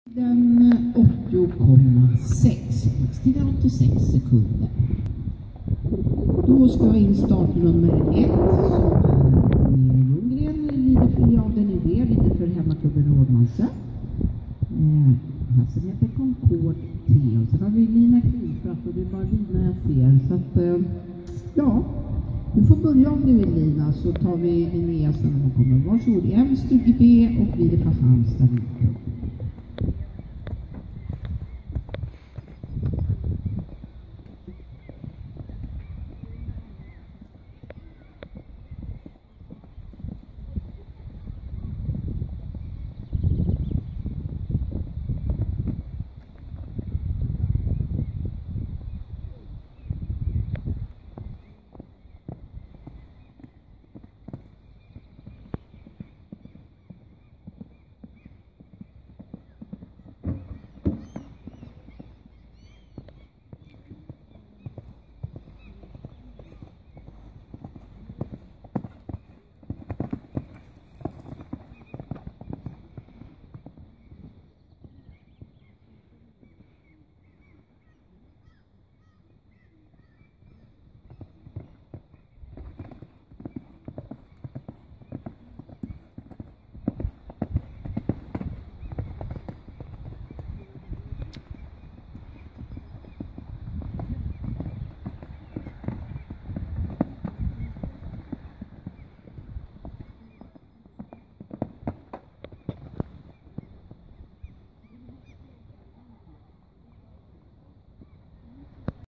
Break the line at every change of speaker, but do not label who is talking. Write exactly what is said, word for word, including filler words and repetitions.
Den åttio komma sex, maxtiden åttiosex sekunder. Då ska vi in start nummer ett som är Mira Ljunggren, rider fri av den idé, rider för hemmaklubben Rådmansö. Eh, Hästen heter Concord T och sen har vi Lina Klinpratt och det är bara Lina jag ser. Så att, eh, ja, du får börja om du vill Lina, så tar vi Linnea sen när hon kommer. Varsågod, M, Stuge B och rider för Halmstad.